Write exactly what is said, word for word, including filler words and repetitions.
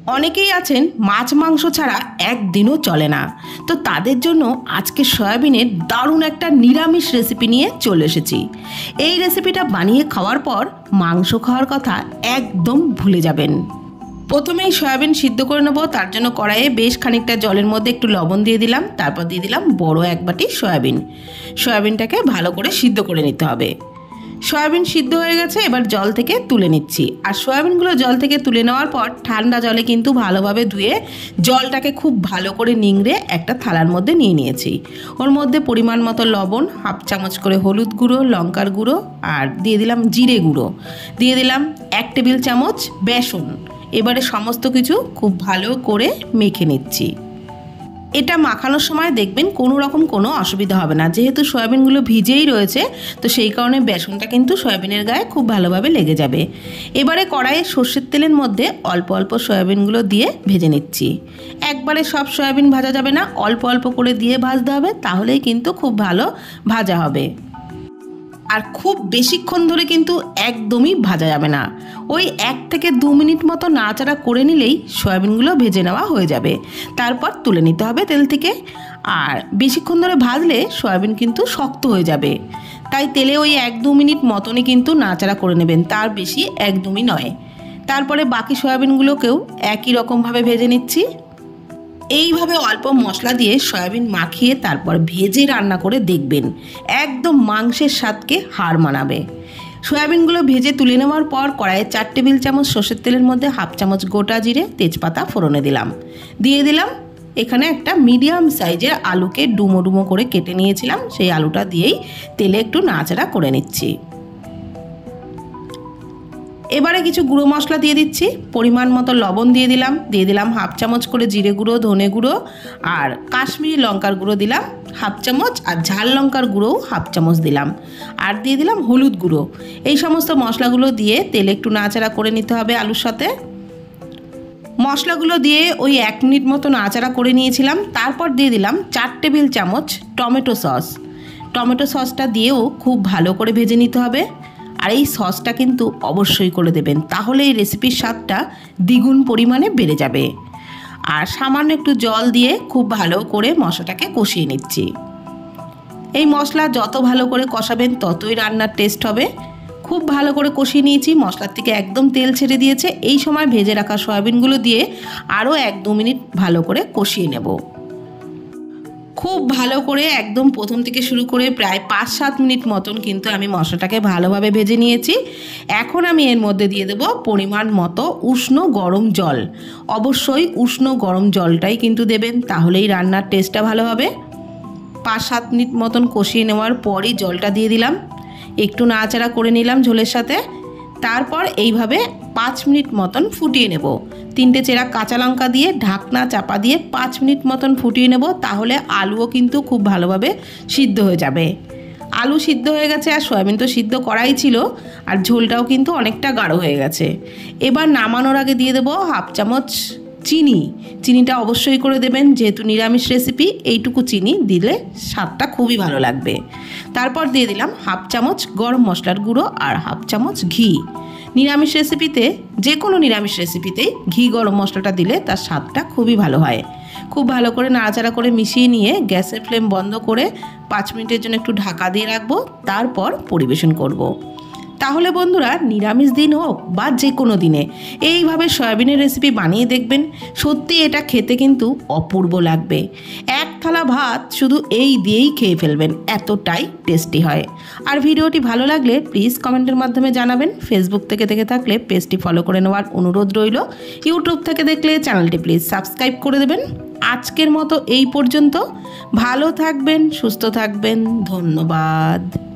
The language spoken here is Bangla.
অনেকেই আছেন মাছ মাংস ছাড়া একদিনও চলে না, তো তাদের জন্য আজকে সয়াবিনের দারুণ একটা নিরামিষ রেসিপি নিয়ে চলে এসেছি। এই রেসিপিটা বানিয়ে খাওয়ার পর মাংস খাওয়ার কথা একদম ভুলে যাবেন। প্রথমেই সয়াবিন সিদ্ধ করে নেবো। তার জন্য কড়াইয়ে বেশ খানিকটা জলের মধ্যে একটু লবণ দিয়ে দিলাম, তারপর দিয়ে দিলাম বড় এক বাটি সয়াবিন। সয়াবিনটাকে ভালো করে সিদ্ধ করে নিতে হবে। সয়াবিন সিদ্ধ হয়ে গেছে, এবার জল থেকে তুলে নিচ্ছি। আর সয়াবিনগুলো জল থেকে তুলে নেওয়ার পর ঠান্ডা জলে কিন্তু ভালোভাবে ধুয়ে জলটাকে খুব ভালো করে নিংড়ে একটা থালার মধ্যে নিয়ে নিয়েছি। ওর মধ্যে পরিমাণ মতো লবণ, হাফ চামচ করে হলুদ গুঁড়ো, লঙ্কার গুঁড়ো আর দিয়ে দিলাম জিরে গুঁড়ো, দিয়ে দিলাম এক টেবিল চামচ বেসন। এবারে সমস্ত কিছু খুব ভালো করে মেখে নিচ্ছি। এটা মাখানোর সময় দেখবেন কোনো রকম কোনো অসুবিধা হবে না, যেহেতু সয়াবিনগুলো ভিজেই রয়েছে, তো সেই কারণে বেসনটা কিন্তু সয়াবিনের গায়ে খুব ভালোভাবে লেগে যাবে। এবারে কড়াইয়ে সর্ষের তেলের মধ্যে অল্প অল্প সয়াবিনগুলো দিয়ে ভেজে নিচ্ছি। একবারে সব সয়াবিন ভাজা যাবে না, অল্প অল্প করে দিয়ে ভাজতে হবে, তাহলেই কিন্তু খুব ভালো ভাজা হবে। আর খুব বেশিক্ষণ ধরে কিন্তু একদমই ভাজা যাবে না, ওই এক থেকে দু মিনিট মতো নাড়াচাড়া করে নিলেই সয়াবিনগুলো ভেজে নেওয়া হয়ে যাবে। তারপর তুলে নিতে হবে তেল থেকে। আর বেশিক্ষণ ধরে ভাজলে সয়াবিন কিন্তু শক্ত হয়ে যাবে, তাই তেলে ওই এক দু মিনিট মতনই কিন্তু নাড়াচাড়া করে নেবেন, তার বেশি একদমই নয়। তারপরে বাকি সয়াবিনগুলোকেও একই রকমভাবে ভেজে নিচ্ছি। এইভাবে অল্প মশলা দিয়ে সয়াবিন মাখিয়ে তারপর ভেজে রান্না করে দেখবেন, একদম মাংসের স্বাদকে হার মানাবে। সয়াবিনগুলো ভেজে তুলে নেওয়ার পর কড়াইয়ে চার টেবিল চামচ সর্ষের তেলের মধ্যে হাফ চামচ গোটা জিরে, তেজপাতা ফোড়নে দিলাম। দিয়ে দিলাম এখানে একটা মিডিয়াম সাইজের আলুকে ডুমো ডুমো করে কেটে নিয়েছিলাম, সেই আলুটা দিয়েই তেলে একটু নাড়াচাড়া করে নিচ্ছি। এবারে কিছু গুঁড়ো মশলা দিয়ে দিচ্ছি। পরিমাণ মতো লবণ দিয়ে দিলাম, দিয়ে দিলাম হাফ চামচ করে জিরে গুঁড়ো, ধনে গুঁড়ো আর কাশ্মীরি লঙ্কার গুঁড়ো দিলাম হাফ চামচ, আর ঝাল লঙ্কার গুঁড়োও হাফ চামচ দিলাম, আর দিয়ে দিলাম হলুদ গুঁড়ো। এই সমস্ত মশলাগুলো দিয়ে তেলে একটু নাড়াচাড়া করে নিতে হবে আলুর সাথে। মশলাগুলো দিয়ে ওই এক মিনিট মতো নাড়াচাড়া করে নিয়েছিলাম। তারপর দিয়ে দিলাম চার টেবিল চামচ টমেটো সস। টমেটো সসটা দিয়েও খুব ভালো করে ভেজে নিতে হবে। আর এই সসটা কিন্তু অবশ্যই করে দেবেন, তাহলে এই রেসিপির স্বাদটা দ্বিগুণ পরিমাণে বেড়ে যাবে। আর সামান্য একটু জল দিয়ে খুব ভালো করে মশলাটাকে কষিয়ে নিচ্ছি। এই মশলা যত ভালো করে কষাবেন ততই রান্নার টেস্ট হবে। খুব ভালো করে কষিয়ে নিয়েছি, মশলার থেকে একদম তেল ছেড়ে দিয়েছে। এই সময় ভেজে রাখা সয়াবিনগুলো দিয়ে আরও এক দু মিনিট ভালো করে কষিয়ে নেব। খুব ভালো করে একদম প্রথম থেকে শুরু করে প্রায় পাঁচ সাত মিনিট মতন কিন্তু আমি মশলাটাকে ভালোভাবে ভেজে নিয়েছি। এখন আমি এর মধ্যে দিয়ে দেবো পরিমাণ মতো উষ্ণ গরম জল। অবশ্যই উষ্ণ গরম জলটাই কিন্তু দেবেন, তাহলেই রান্নার টেস্টটা ভালো হবে। পাঁচ সাত মিনিট মতন কষিয়ে নেওয়ার পরই জলটা দিয়ে দিলাম, একটু নাড়াচাড়া করে নিলাম ঝোলের সাথে। তারপর এইভাবে পাঁচ মিনিট মতন ফুটিয়ে নেব। তিনটে চেরা কাঁচা লঙ্কা দিয়ে ঢাকনা চাপা দিয়ে পাঁচ মিনিট মতন ফুটিয়ে নেব, তাহলে আলুও কিন্তু খুব ভালোভাবে সিদ্ধ হয়ে যাবে। আলু সিদ্ধ হয়ে গেছে, আর সয়াবিন তো সিদ্ধ করাই ছিল, আর ঝোলটাও কিন্তু অনেকটা গাঢ় হয়ে গেছে। এবার নামানোর আগে দিয়ে দেবো হাফ চামচ চিনি। চিনিটা অবশ্যই করে দেবেন, যেহেতু নিরামিষ রেসিপি, এইটুকু চিনি দিলে স্বাদটা খুবই ভালো লাগবে। তারপর দিয়ে দিলাম হাফ চামচ গরম মশলার গুঁড়ো আর হাফ চামচ ঘি। নিরামিষ রেসিপিতে, যে কোনো নিরামিষ রেসিপিতেই ঘি গরম মশলাটা দিলে তার স্বাদটা খুবই ভালো হয়। খুব ভালো করে নাড়াচাড়া করে মিশিয়ে নিয়ে গ্যাসের ফ্লেম বন্ধ করে পাঁচ মিনিটের জন্য একটু ঢাকা দিয়ে রাখবো, তারপর পরিবেশন করব। তাহলে বন্ধুরা, নিরামিষ দিন হোক বা যে কোনো দিনে এইভাবে সয়াবিনের রেসিপি বানিয়ে দেখবেন, সত্যি এটা খেতে কিন্তু অপূর্ব লাগবে। এক থালা ভাত শুধু এই দিয়েই খেয়ে ফেলবেন, এতটাই টেস্টি হয়। আর ভিডিওটি ভালো লাগলে প্লিজ কমেন্টের মাধ্যমে জানাবেন। ফেসবুক থেকে দেখে থাকলে পেজটি ফলো করে নেওয়ার অনুরোধ রইল। ইউটিউব থেকে দেখলে চ্যানেলটি প্লিজ সাবস্ক্রাইব করে দেবেন। আজকের মতো এই পর্যন্ত। ভালো থাকবেন, সুস্থ থাকবেন, ধন্যবাদ।